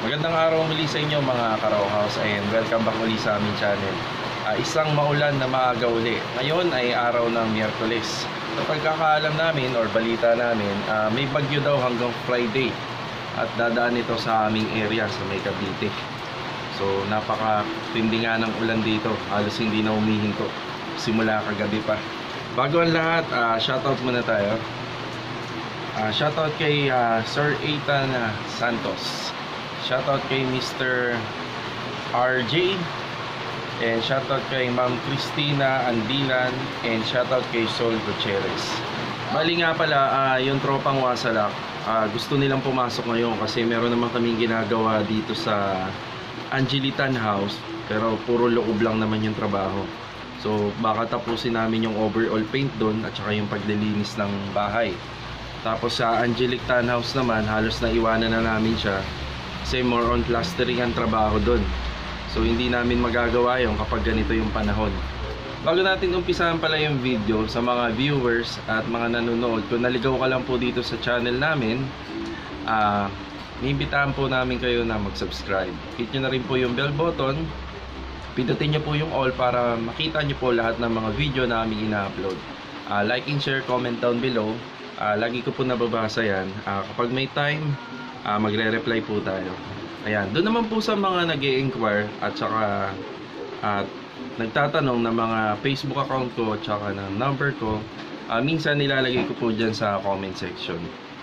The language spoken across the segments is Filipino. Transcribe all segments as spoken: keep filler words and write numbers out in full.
Magandang araw muli sa inyo mga Karaw House, and welcome back muli sa aming channel. uh, Isang maulan na maaga uli. Ngayon ay araw ng Miyerkules. Sa pagkakaalam namin or balita namin, uh, may bagyo daw hanggang Friday at dadaan ito sa aming area sa may Cavite. So napaka-tindi nga ng ulan dito, halos hindi na humihinto simula kagabi pa. Bago ang lahat, uh, shoutout muna tayo. uh, Shoutout kay uh, Sir Ethan Santos, shoutout kay Mister R J, and shoutout kay Ma'am Christina Andilan, and shoutout kay Sol Gutierrez. Bali nga pala, uh, yung tropang Wasalak, uh, gusto nilang pumasok ngayon kasi meron naman kaming ginagawa dito sa Angelitan House, pero puro loob lang naman yung trabaho. So baka tapusin namin yung overall paint doon at saka yung paglilinis ng bahay. Tapos sa Angelic Tan House naman, halos na iwanan na namin siya kasi more on plastering ang trabaho doon. So hindi namin magagawa yun kapag ganito yung panahon. Bago natin umpisahan pala yung video, sa mga viewers at mga nanonood, kung naligaw ka lang po dito sa channel namin, uh, niimbitahan po namin kayo na mag-subscribe. Hit nyo na rin po yung bell button, pindutin nyo po yung all para makita nyo po lahat ng mga video na aming ina-upload. uh, Like and share, comment down below. uh, Lagi ko po nababasa yan. uh, Kapag may time, Uh, magre-reply po tayo. Ayan, doon naman po sa mga nag-i-inquire at saka at nagtatanong ng mga Facebook account ko at saka ng number ko, uh, minsan nilalagay ko po dyan sa comment section.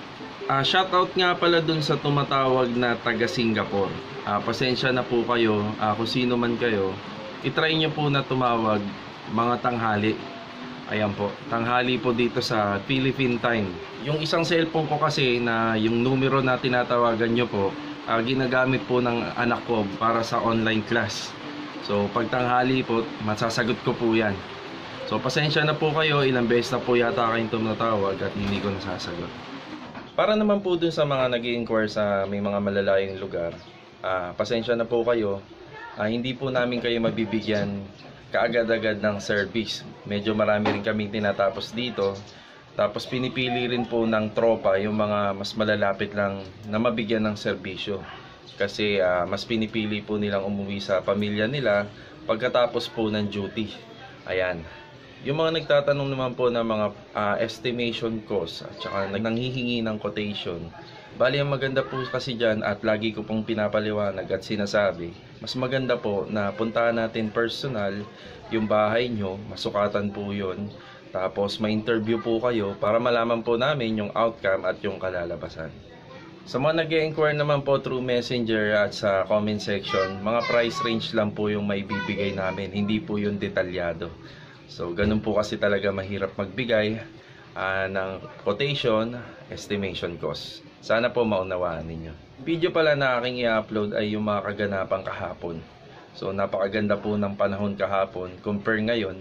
uh, Shoutout nga pala doon sa tumatawag na taga Singapore. uh, Pasensya na po kayo, uh, kung sino man kayo, itry nyo po na tumawag mga tanghali. Ayan po, tanghali po dito sa Philippine time. Yung isang cellphone ko kasi na yung numero na tinatawagan nyo po, uh, ginagamit po ng anak ko para sa online class. So pag tanghali po, masasagot ko po yan. So pasensya na po kayo, ilang beses na po yata kayong tumatawag at hindi ko nasasagot. Para naman po dun sa mga nag-i-inquire sa may mga malalayong lugar, uh, pasensya na po kayo, uh, hindi po namin kayo mabibigyan kaagad-agad ng service. Medyo marami rin kaming tinatapos dito. Tapos pinipili rin po ng tropa yung mga mas malalapit lang na mabigyan ng serbisyo. Kasi uh, mas pinipili po nilang umuwi sa pamilya nila pagkatapos po ng duty. Ayan. Yung mga nagtatanong naman po ng mga uh, estimation cost at saka nanghihingi ng quotation. Bali, ang maganda po kasi dyan at lagi ko pong pinapaliwanag at sinasabi, mas maganda po na puntahan natin personal yung bahay nyo, masukatan po yun. Tapos ma-interview po kayo para malaman po namin yung outcome at yung kalalabasan. Sa mga nag-i-inquire naman po through messenger at sa comment section, mga price range lang po yung may bibigay namin, hindi po yung detalyado. So ganun po kasi talaga mahirap magbigay uh, ng quotation, estimation cost. Sana po maunawaan ninyo. Video pala na aking i-upload ay yung mga kaganapang kahapon. So napakaganda po ng panahon kahapon compare ngayon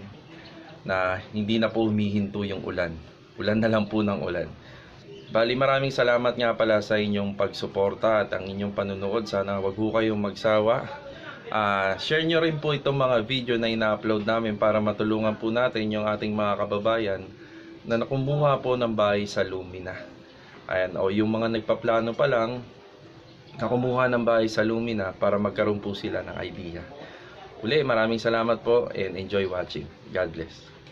na hindi na po humihinto yung ulan. Ulan na lang po ng ulan. Bali, maraming salamat nga pala sa inyong pagsuporta at ang inyong panunood. Sana wag ho kayong magsawa. Uh, share nyo rin po itong mga video na ina-upload namin para matulungan po natin yung ating mga kababayan na nakumuha po ng bahay sa Lumina. Ayan, o yung mga nagpaplano pa lang na kumuha ng bahay sa Lumina para magkaroon po sila ng idea. Uli, maraming salamat po and enjoy watching. God bless.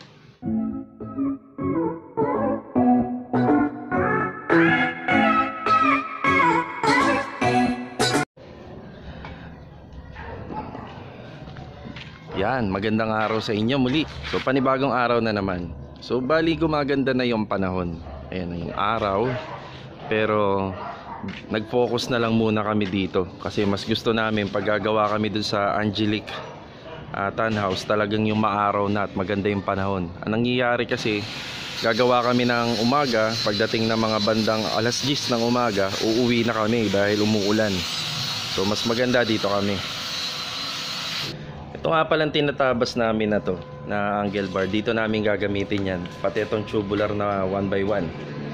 Yan, magandang araw sa inyo muli. So panibagong araw na naman. So bali, gumaganda na yung panahon. Ayan na yung araw. Pero nag-focus na lang muna kami dito kasi mas gusto namin pag gagawa kami dun sa Angelic uh, Tan House, talagang yung maaraw na at maganda yung panahon. Ang nangyayari kasi, gagawa kami ng umaga, pagdating ng mga bandang alas diyes ng umaga, uuwi na kami dahil umuulan. So mas maganda dito kami. Ito nga palang tinatabas namin na to, na angle bar. Dito namin gagamitin yan, pati itong tubular na one by one.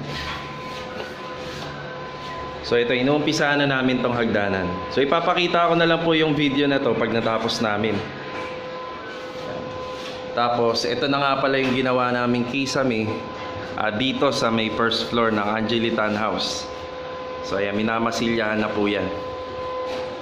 So ito, inuumpisahan na namin tong hagdanan. So ipapakita ko na lang po yung video na to pag natapos namin. Tapos ito na nga pala yung ginawa naming kisame uh, dito sa may first floor ng Angelitan House. So ayan, minamasilyahan na po yan.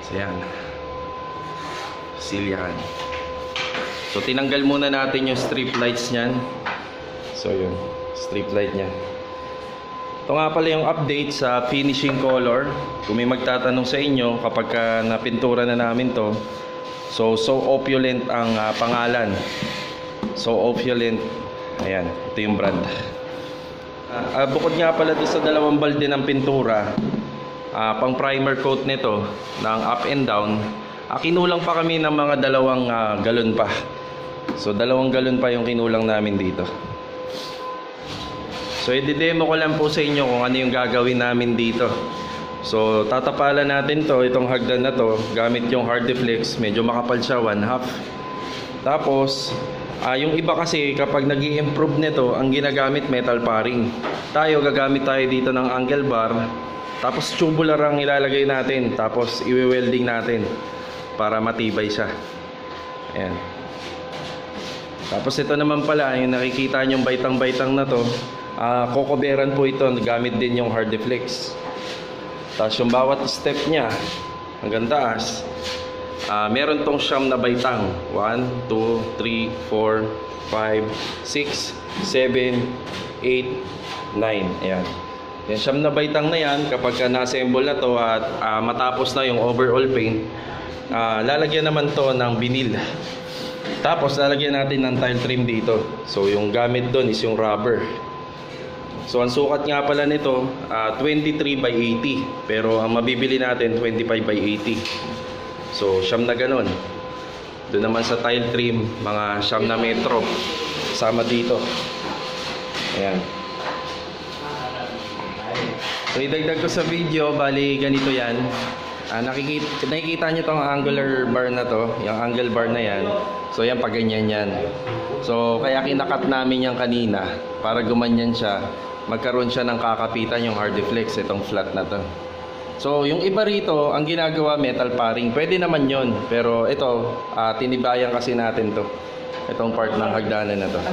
So yan, silyahan. So tinanggal muna natin yung strip lights niyan. So yun, strip light niya. Ito nga pala yung update sa finishing color. Kung may magtatanong sa inyo kapag ka napintura na namin to, so so opulent ang uh, pangalan. So opulent. Ayan, ito yung brand. Uh, uh, bukod nga pala doon sa dalawang balde ng pintura, uh, pang primer coat nito ng up and down, uh, kinulang pa kami ng mga dalawang uh, galon pa. So dalawang galon pa yung kinulang namin dito. So i-demo ko lang po sa inyo kung ano yung gagawin namin dito. So tatapalan natin to, itong hagdan na to, gamit yung Hardeflex. Medyo makapal siya, one half. Tapos uh, yung iba kasi kapag nag-i-improve nito, ang ginagamit metal paring. Tayo gagamit tayo dito ng angle bar. Tapos tubular ang ilalagay natin. Tapos i-welding natin para matibay siya. Ayan. Tapos ito naman pala, yung nakikita nyong baitang-baitang na to, Uh, kokoberan po ito, gamit din yung Hardeflex. Tapos yung bawat step nya hanggang taas, uh, meron tong siyam na baitang. One, two, three, four, five, six, seven, eight, nine. Ayan. Yan, siyam na baitang na yan. Kapag na-assemble na to at uh, matapos na yung overall paint, uh, lalagyan naman to ng vinyl. Tapos lalagyan natin ng tile trim dito. So yung gamit doon is yung rubber. So ang sukat nga pala nito, uh, twenty-three by eighty. Pero ang mabibili natin, twenty-five by eighty. So siyam na ganon. Doon naman sa tile trim, mga siyam na metro. Sama dito. Ayan. So idagdag ko sa video, bali ganito yan. Uh, nakikita, nakikita nyo tong angular bar na to. Yung angle bar na yan. So yan, pag ganyan yan. So kaya kinakat namin yan kanina para gumanyan siya, magkaroon siya ng kakapitan yung Hardeflex, itong flat na to. So yung iba rito, ang ginagawa metal paring. Pwede naman yon, pero ito, uh, tinibayan kasi natin to, itong part ng hagdanan na to.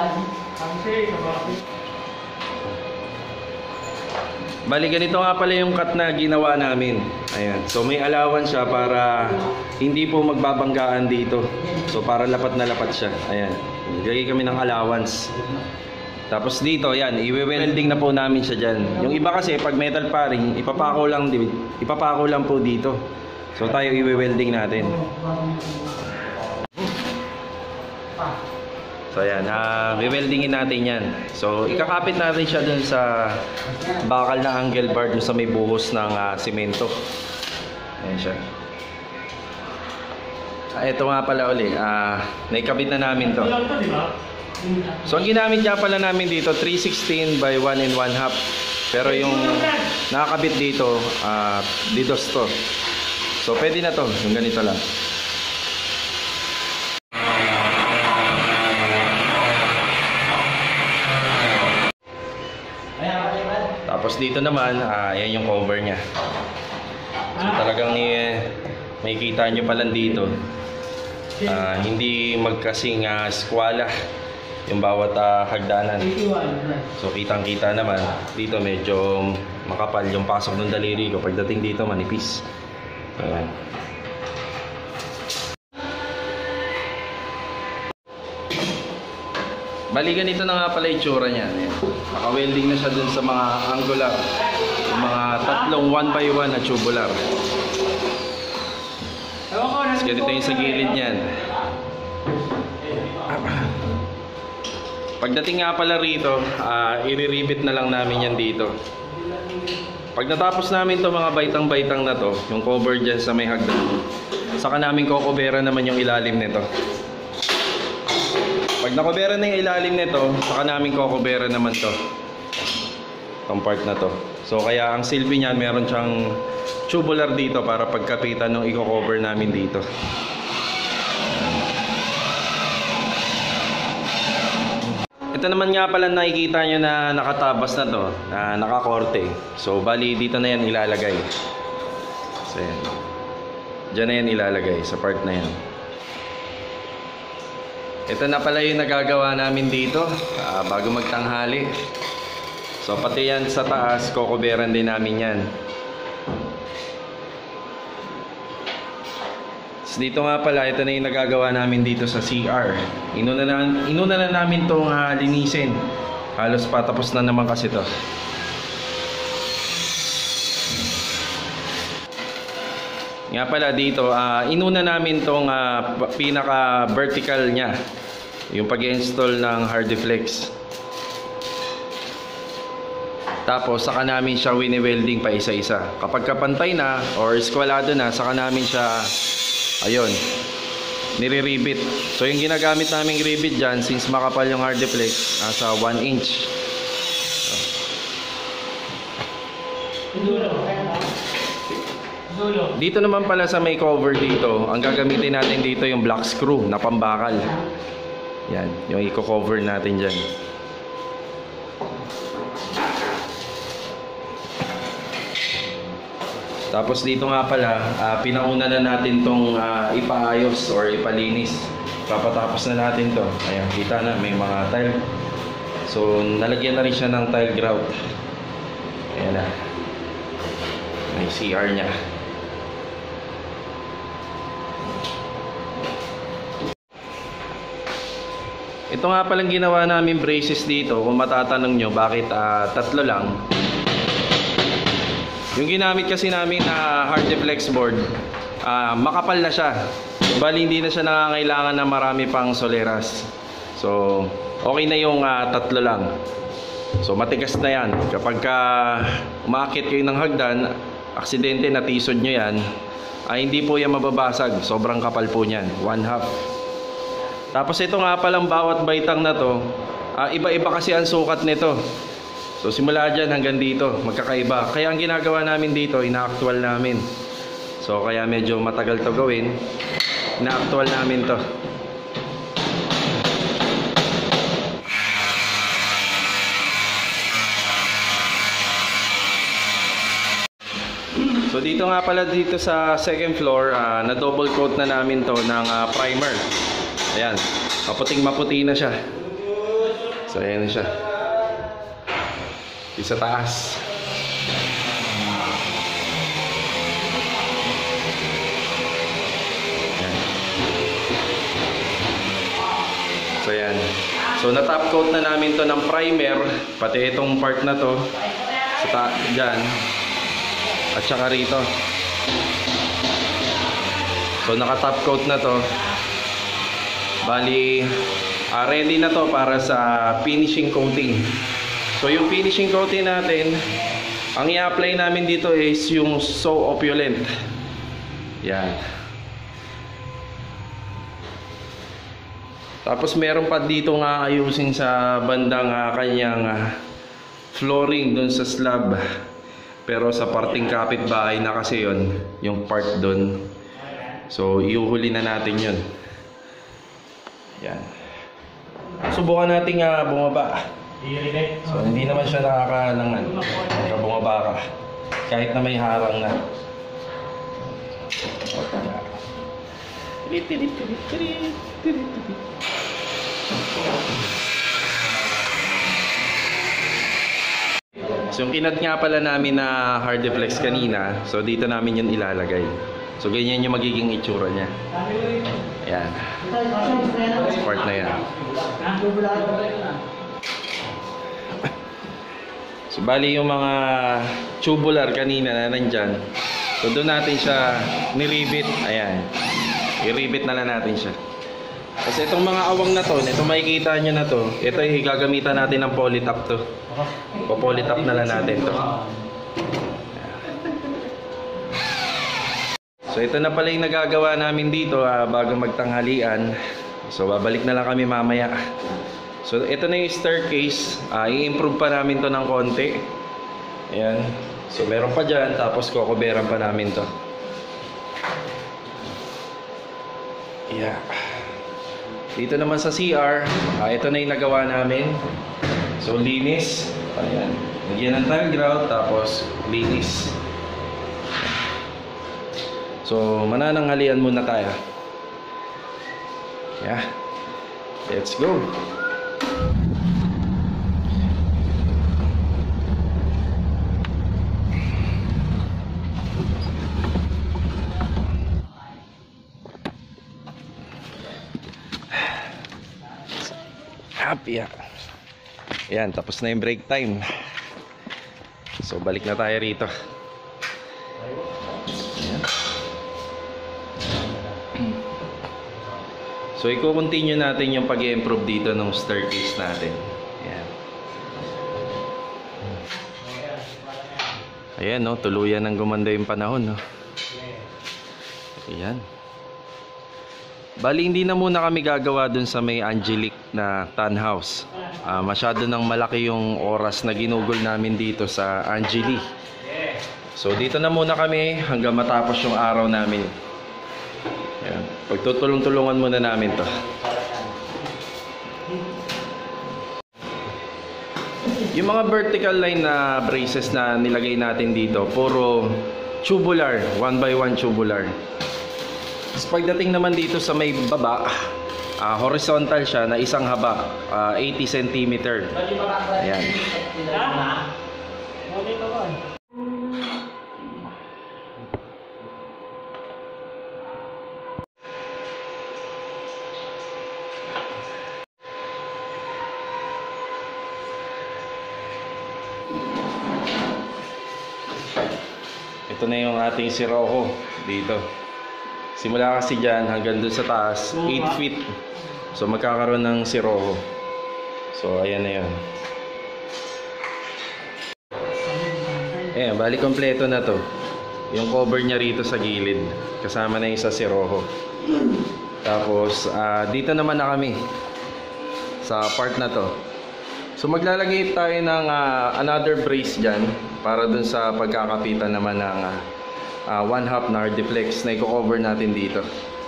Bali ganito nga pala yung cut na ginawa namin. Ayan. So may allowance siya para hindi po magbabanggaan dito. So para lapat na lapat siya. Ayan. Gagay kami ng allowance. Tapos dito, yan, i-welding na po namin siya dyan. Yung iba kasi, pag metal paring, ipapako lang, ipapako lang po dito. So tayo i-welding natin. So yan, uh, i-weldingin natin yan. So ikakapit natin siya dun sa bakal na angle bar, dun sa may buhos ng uh, simento. Ayan siya. Uh, ito nga pala uli, uh, naikabit na namin to. So ang ginamit nga pala namin dito, three sixteen by one and one half. Pero yung nakakabit dito, uh, didos to. So pwede na to, yung ganito lang. Tapos dito naman, uh, yan yung cover nya. So talagang eh, makikita nyo pala dito, uh, hindi magkasing uh, skwala yung bawat uh, hagdanan. So kitang kita naman dito, medyo makapal yung pasok ng daliri ko. Pagdating dito manipis. Ayan. Bali ganito na nga pala itsura niya. Naka-welding na siya dun sa mga angular, yung mga tatlong one by one na tubular. Tapos ganito yung sa gilid niyan. Pagdating nga pala rito, uh, i-re-rivet na lang namin yan dito. Pag natapos namin to mga baitang-baitang na to, yung cover dyan sa may hagdan, saka namin kokobera naman yung ilalim nito. Pag nakobera na yung ilalim nito, saka namin kokobera naman to, itong part na to. So kaya ang silbi niyan, meron siyang tubular dito para pagkapitan ng i-cover namin dito. Ito naman nga pala nakikita nyo na nakatabas na to, na nakakorte. So bali dito na yan ilalagay. So yan. Diyan na yan ilalagay sa part na yan. Ito na pala yung nagagawa namin dito uh, bago magtanghali. So pati yan sa taas, kokoberan din namin yan. dito nga pala, ito na yung nagagawa namin dito sa C R. Inuna na, inuna na namin itong uh, linisin. Halos patapos na naman kasi to. Nga pala dito, uh, inuna namin itong uh, pinaka-vertical nya. Yung pag-install ng Hardiflex. Tapos saka namin siya wini-welding pa isa-isa. Kapag kapantay na or skwalado na, saka namin siya, ayun, nire-rivet. So yung ginagamit naming rivet dyan, since makapal yung Hardiflex, nasa one inch. So. Dito naman pala sa may cover dito, ang gagamitin natin dito yung black screw na pambakal. Yan, yung i-cover natin dyan. Tapos dito nga pala, uh, pinauna na natin tong uh, ipaayos or ipalinis. Papatapos na natin to. Ayan, kita na may mga tile. So, nalagyan na rin siya ng tile grout. Ayan na. May C R niya. Ito nga palang ginawa namin braces dito. Kung matatanong nyo, bakit uh, tatlo lang? Yung ginamit kasi namin na uh, Hardiflex board, uh, makapal na siya. Bali hindi na siya nangangailangan na marami pang soleras. So, okay na yung uh, tatlo lang. So, matigas na yan. Kapag uh, umakit kayo ng hagdan, aksidente na tisod nyo yan, ay uh, hindi po yan mababasag. Sobrang kapal po niyan. One half. Tapos ito nga palang bawat baitang na to, uh, iba-iba kasi ang sukat nito. So simula dyan hanggang dito, magkakaiba. Kaya ang ginagawa namin dito, ina-actual namin. So kaya medyo matagal to gawin. Ina-actual namin to. So dito nga pala dito sa second floor, uh, na double coat na namin to ng uh, primer. Ayan, maputing maputi na siya. So ayan na siya. Sa taas. Ayan. So yan. So na top coat na namin to ng primer, pati itong part na to sa ta dyan at saka rito. So naka top coat na to. Bali uh, ready na to para sa finishing coating. So yung finishing coating natin, ang i-apply namin dito is yung So Opulent. Yan. Tapos meron pa dito nga ayusin sa bandang uh, kanyang uh, flooring dun sa slab. Pero sa parting kapitbahay na kasi yon, yung part dun. So iuhuli na natin yun. Yan. Subukan natin uh, bumaba. So hindi naman siya nakakalangan. Nakabungaba ka. Kahit na may harang na. So yung kinat nga pala namin na Hardiflex kanina, so dito namin yun ilalagay. So ganyan yung magiging itsura niya. Ayan. Sa part na yan. So bali yung mga tubular kanina na nandyan, so doon natin siya niribit. Ayan, i-ribit na lang natin siya. Kasi itong mga awang na to, ito makikita nyo na to, ito ay gagamitan natin ng polytop to. Po-polytop na lang natin to. So ito na pala yung nagagawa namin dito uh, bago magtanghalian. So babalik na lang kami mamaya. So ito na yung staircase, uh, i-improve pa namin to ng konti. Ayan. So meron pa dyan, tapos kukuberan pa namin to. Yeah. Dito naman sa C R, uh, ito na yung nagawa namin. So linis. Ayan. Nagyan ng tile grout, tapos linis. So manananghalian muna tayo. Yeah. Let's go. Yap, yeah. Ayan, tapos na yung break time. So balik na tayo rito. Ayan. So i-continue natin yung pag-improve dito ng staircase natin. Ayan. Ayan, no, tuluyan ng gumanda yung panahon, no. Ayan. Bali, hindi na muna kami gagawa dun sa may Angelic na townhouse. Uh, masyado nang malaki yung oras na ginugol namin dito sa Angeli. So dito na muna kami hanggang matapos yung araw namin. Ayan. Pagtutulong-tulungan muna namin to. Yung mga vertical line na braces na nilagay natin dito, puro tubular, one by one tubular. So, pagdating naman dito sa may baba, uh, horizontal siya na isang haba, uh, eighty centimeter. Ayan. Ito na yung ating siroho dito. Simula kasi dyan hanggang dun sa taas, eight feet. So magkakaroon ng siroho. So ayan na yun. Ayan, bali kompleto na to. Yung cover niya rito sa gilid. Kasama na yung sa siroho. Tapos uh, dito naman na kami sa part na to. So maglalagay tayo ng uh, another brace dyan para dun sa pagkakapitan naman ng uh, uh, one half na hardiplex na i-cover natin dito.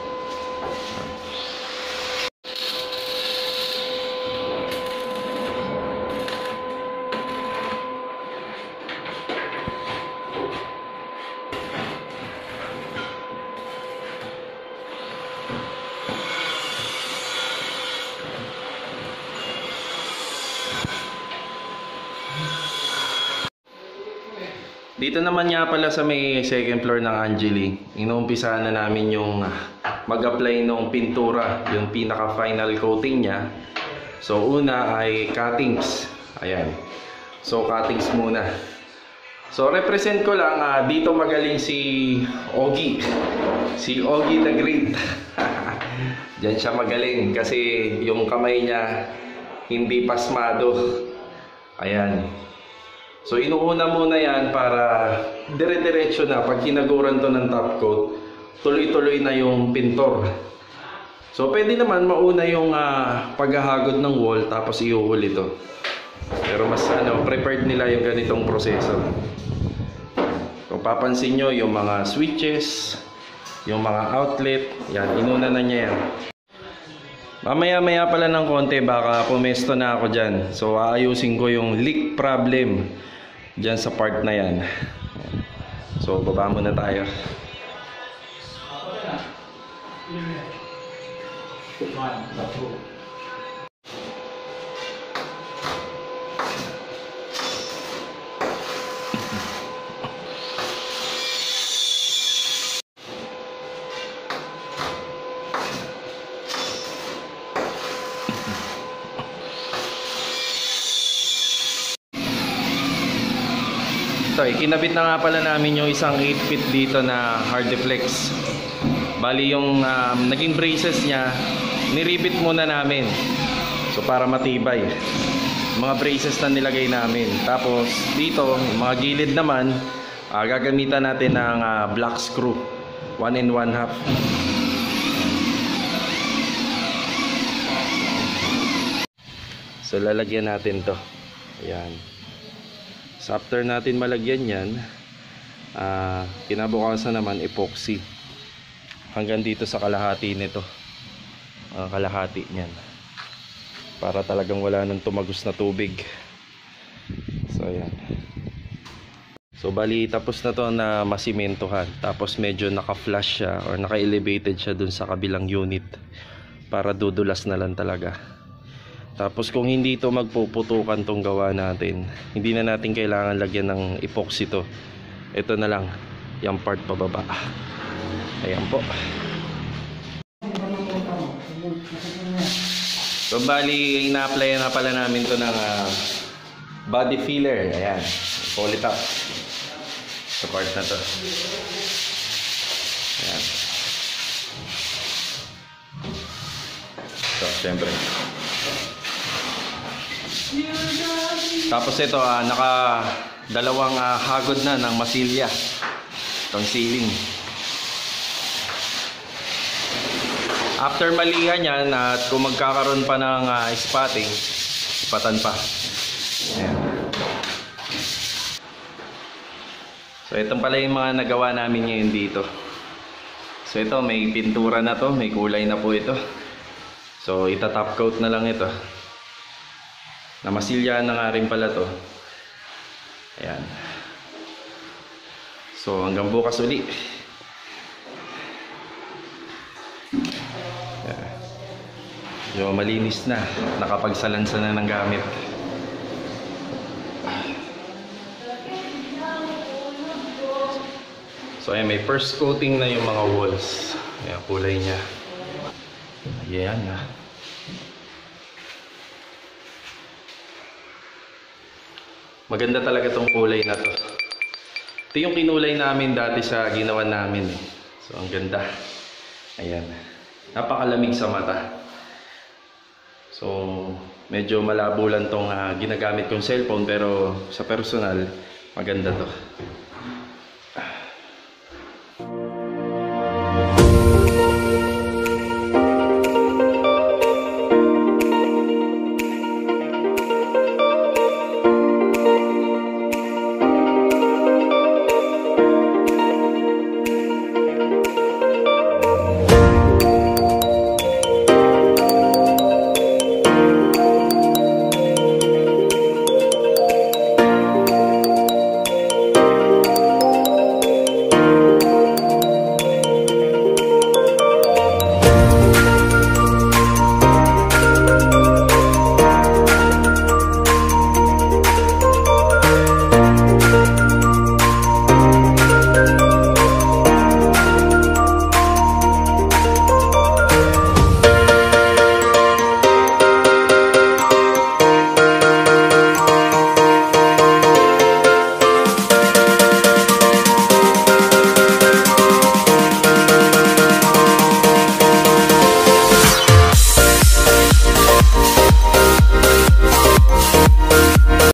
Dito naman nga pala sa may second floor ng Angeli, inuumpisahan na namin yung mag-apply ng pintura, yung pinaka final coating niya. So una ay cuttings. Ayan. So cuttings muna. So represent ko lang, uh, dito magaling si Ogie. Si Ogie the Great. Diyan siya magaling kasi yung kamay niya hindi pasmado. Ayan. So inuuna muna yan para dire-diretso na pag kinaguran to ng top coat, tuloy-tuloy na yung pintor. So pwede naman mauna yung uh, paghahagod ng wall tapos iuhol ito. Pero mas ano, prepared nila yung ganitong proseso. Kung papansin nyo, yung mga switches, yung mga outlet, yan, inuna na niya yan. Mamaya-maya pala ng konti, baka pumesto na ako dyan. So aayusin ko yung leak problem dyan sa part na yan. So baba muna tayo. So, ikinabit na nga pala namin yung isang eight feet dito na hardiplex. Bali yung um, naging braces niya, niribit muna namin. So para matibay. Mga braces na nilagay namin. Tapos dito, mga gilid naman, uh, gagamitan natin ng uh, black screw. One and one half. So lalagyan natin to. Ayan. So after natin malagyan yan, uh, kinabukasan naman epoxy hanggang dito sa kalahati nito, uh, kalahati niyan, para talagang wala nang tumagos na tubig. So ayan. So bali tapos na to na masimentohan, tapos medyo naka-flush siya or naka-elevated siya dun sa kabilang unit para dudulas na lang talaga. Tapos kung hindi ito magpuputukan tong gawa natin, hindi na natin kailangan lagyan ng epoxy to. Ito na lang, yung part pababa. Ayan po. So bali, ina-apply na pala namin to ng ah, body filler. Ayan. Pull it up. Sa part na to. Ayan. So, syempre. Tapos ito, ah, naka dalawang ah, hagod na ng masilya. Itong ceiling. After malihan yan at kung magkakaroon pa ng uh, spotting, ipatan pa. Ayan. So itong pala yung mga nagawa namin ngayon dito. So ito may pintura na to, may kulay na po ito. So ita-top coat na lang ito. Namasilyahan na nga rin pala to. Ayan. So hanggang bukas uli. Yo, malinis na, nakapagsalansa na ng gamit. So ayan, may first coating na yung mga walls. Ayan, kulay niya. Ayan na. Maganda talaga tong kulay na to. Ito yung kinulay namin dati sa ginawa namin eh. So ang ganda. Ayan. Napakalamig sa mata. So, medyo malabo lang tong uh, ginagamit kong cellphone pero sa personal, maganda to.